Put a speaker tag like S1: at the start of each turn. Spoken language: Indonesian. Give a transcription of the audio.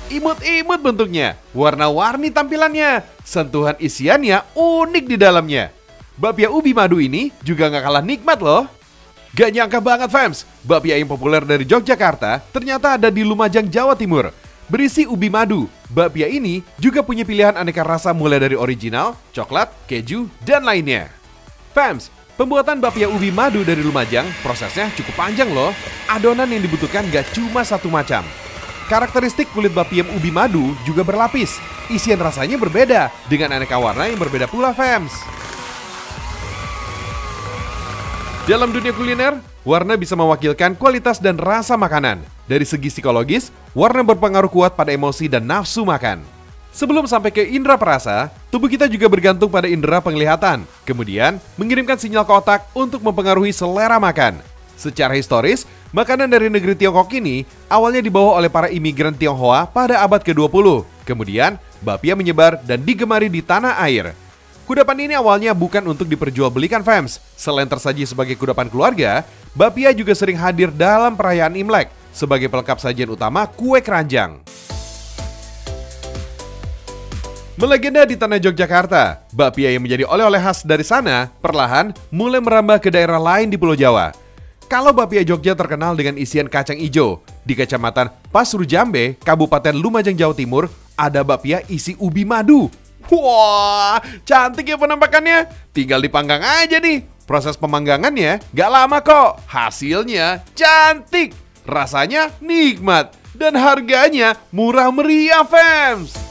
S1: Imut-imut bentuknya, warna-warni tampilannya, sentuhan isiannya unik di dalamnya. Bapia ubi madu ini juga gak kalah nikmat loh. Gak nyangka banget fams, bapia yang populer dari Yogyakarta ternyata ada di Lumajang, Jawa Timur. Berisi ubi madu, bapia ini juga punya pilihan aneka rasa mulai dari original, coklat, keju, dan lainnya. Fams, pembuatan bapia ubi madu dari Lumajang prosesnya cukup panjang loh. Adonan yang dibutuhkan gak cuma satu macam. Karakteristik kulit bapia ubi madu juga berlapis. Isian rasanya berbeda dengan aneka warna yang berbeda pula fams. Dalam dunia kuliner, warna bisa mewakilkan kualitas dan rasa makanan. Dari segi psikologis, warna berpengaruh kuat pada emosi dan nafsu makan. Sebelum sampai ke indera perasa, tubuh kita juga bergantung pada indera penglihatan. Kemudian, mengirimkan sinyal ke otak untuk mempengaruhi selera makan. Secara historis, makanan dari negeri Tiongkok ini awalnya dibawa oleh para imigran Tionghoa pada abad ke-20. Kemudian, bapia menyebar dan digemari di tanah air. Kudapan ini awalnya bukan untuk diperjualbelikan fams. Selain tersaji sebagai kudapan keluarga, bapia juga sering hadir dalam perayaan Imlek sebagai pelengkap sajian utama kue keranjang. Melegenda di tanah Yogyakarta, bapia yang menjadi oleh-oleh khas dari sana perlahan mulai merambah ke daerah lain di Pulau Jawa. Kalau bapia Jogja terkenal dengan isian kacang ijo, di Kecamatan Pasru Jambe, Kabupaten Lumajang, Jawa Timur, ada bapia isi ubi madu. Wah, cantik ya penampakannya. Tinggal dipanggang aja nih. Proses pemanggangannya gak lama kok. Hasilnya cantik, rasanya nikmat, dan harganya murah meriah fams.